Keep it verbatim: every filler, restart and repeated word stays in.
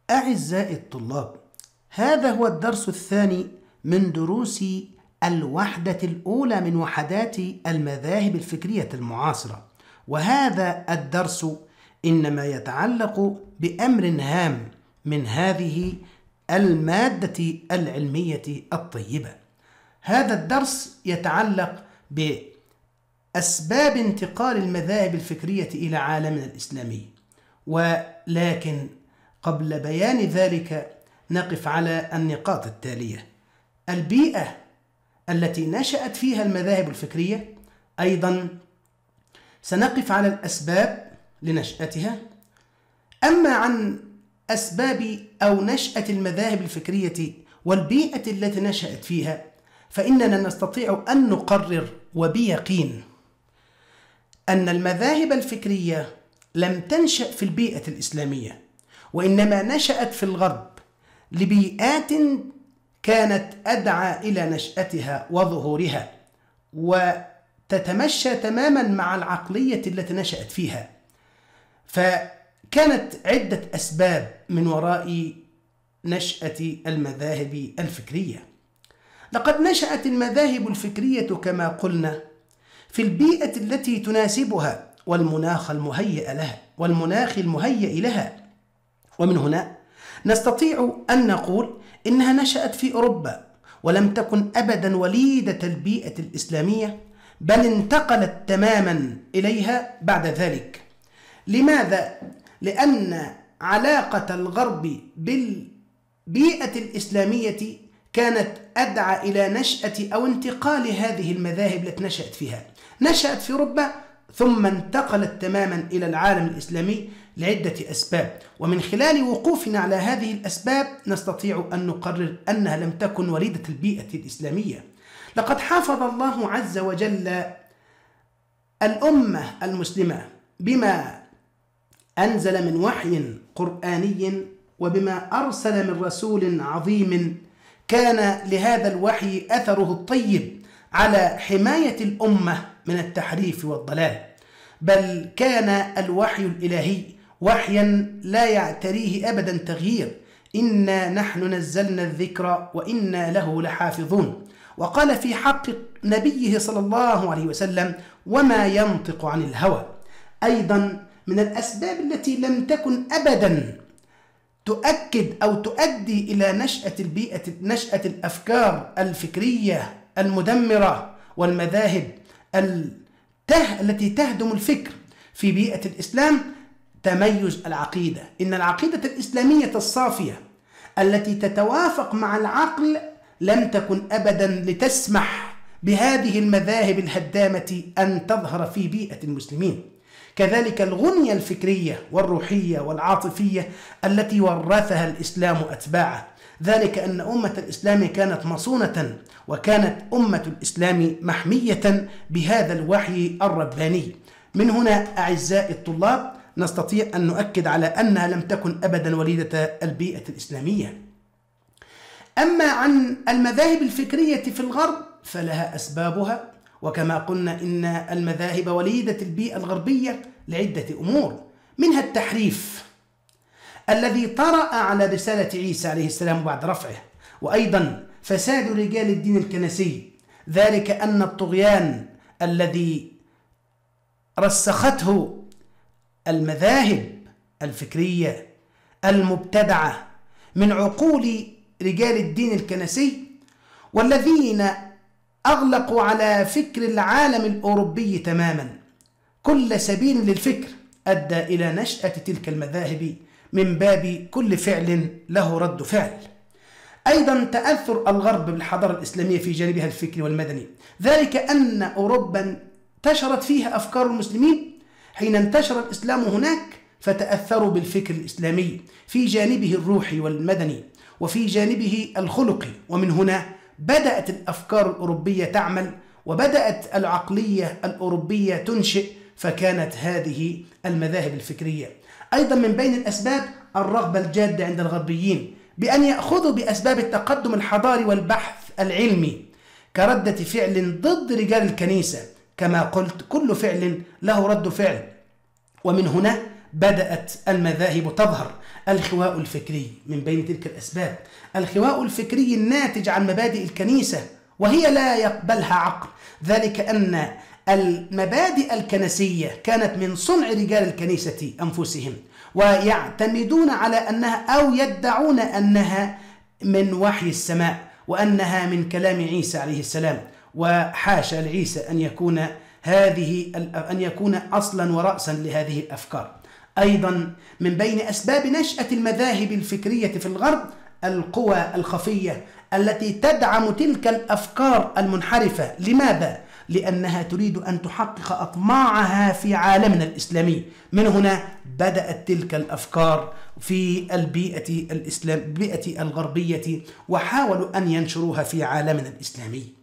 أعزائي الطلاب، هذا هو الدرس الثاني من دروس الوحدة الأولى من وحدات المذاهب الفكرية المعاصرة، وهذا الدرس إنما يتعلق بأمر هام من هذه المادة العلمية الطيبة. هذا الدرس يتعلق بأسباب انتقال المذاهب الفكرية إلى عالمنا الإسلامي، ولكن قبل بيان ذلك نقف على النقاط التالية: البيئة التي نشأت فيها المذاهب الفكرية، أيضا سنقف على الأسباب لنشأتها. أما عن أسباب أو نشأة المذاهب الفكرية والبيئة التي نشأت فيها، فإننا نستطيع أن نقرر وبيقين أن المذاهب الفكرية لم تنشأ في البيئة الإسلامية، وإنما نشأت في الغرب لبيئات كانت أدعى إلى نشأتها وظهورها، وتتمشى تماما مع العقلية التي نشأت فيها. فكانت عدة أسباب من وراء نشأة المذاهب الفكرية. لقد نشأت المذاهب الفكرية كما قلنا في البيئة التي تناسبها والمناخ المهيئ لها والمناخ المهيئ لها، ومن هنا نستطيع أن نقول إنها نشأت في أوروبا، ولم تكن أبدا وليدة البيئة الإسلامية، بل انتقلت تماما إليها بعد ذلك. لماذا؟ لأن علاقة الغرب بالبيئة الإسلامية كانت أدعى إلى نشأة أو انتقال هذه المذاهب التي نشأت فيها. نشأت في أوروبا ثم انتقلت تماما إلى العالم الإسلامي لعدة أسباب، ومن خلال وقوفنا على هذه الأسباب نستطيع أن نقرر أنها لم تكن وليدة البيئة الإسلامية. لقد حافظ الله عز وجل الأمة المسلمة بما أنزل من وحي قرآني، وبما أرسل من رسول عظيم كان لهذا الوحي أثره الطيب على حماية الأمة من التحريف والضلال، بل كان الوحي الإلهي وحيا لا يعتريه أبدا تغيير: إنا نحن نزلنا الذكر وإنا له لحافظون. وقال في حق نبيه صلى الله عليه وسلم: وما ينطق عن الهوى. أيضا من الأسباب التي لم تكن أبدا تؤكد أو تؤدي إلى نشأة البيئة نشأة الأفكار الفكرية المدمرة والمذاهب التي تهدم الفكر في بيئة الإسلام تميز العقيدة. إن العقيدة الإسلامية الصافية التي تتوافق مع العقل لم تكن أبدا لتسمح بهذه المذاهب الهدامة أن تظهر في بيئة المسلمين. كذلك الغنية الفكرية والروحية والعاطفية التي ورثها الإسلام أتباعه، ذلك أن أمة الإسلام كانت مصونة، وكانت أمة الإسلام محمية بهذا الوحي الرباني. من هنا أعزائي الطلاب نستطيع أن نؤكد على أنها لم تكن أبدا وليدة البيئة الإسلامية. أما عن المذاهب الفكرية في الغرب فلها أسبابها، وكما قلنا إن المذاهب وليدة البيئة الغربية لعدة أمور، منها التحريف الذي طرأ على رسالة عيسى عليه السلام بعد رفعه، وأيضا فساد رجال الدين الكنسي، ذلك أن الطغيان الذي رسخته المذاهب الفكرية المبتدعة من عقول رجال الدين الكنسي، والذين أغلقوا على فكر العالم الأوروبي تماما. كل سبيل للفكر أدى إلى نشأة تلك المذاهب من باب كل فعل له رد فعل. أيضا تأثر الغرب بالحضارة الإسلامية في جانبها الفكري والمدني، ذلك أن أوروبا انتشرت فيها أفكار المسلمين. حين انتشر الإسلام هناك فتأثروا بالفكر الإسلامي في جانبه الروحي والمدني وفي جانبه الخلقي، ومن هنا بدأت الأفكار الأوروبية تعمل، وبدأت العقلية الأوروبية تنشئ، فكانت هذه المذاهب الفكرية. أيضا من بين الأسباب الرغبة الجادة عند الغربيين بأن يأخذوا بأسباب التقدم الحضاري والبحث العلمي كردة فعل ضد رجال الكنيسة. كما قلت كل فعل له رد فعل، ومن هنا بدأت المذاهب تظهر. الخواء الفكري من بين تلك الأسباب، الخواء الفكري الناتج عن مبادئ الكنيسة وهي لا يقبلها عقل، ذلك أن المبادئ الكنسية كانت من صنع رجال الكنيسة أنفسهم، ويعتمدون على أنها أو يدعون أنها من وحي السماء وأنها من كلام عيسى عليه السلام، وحاشا لعيسى أن يكون هذه أن يكون أصلا ورأسا لهذه الأفكار. أيضا من بين أسباب نشأة المذاهب الفكرية في الغرب القوى الخفية التي تدعم تلك الأفكار المنحرفة. لماذا؟ لأنها تريد أن تحقق أطماعها في عالمنا الإسلامي. من هنا بدأت تلك الأفكار في البيئة الإسلام البيئة الغربية، وحاولوا أن ينشروها في عالمنا الإسلامي.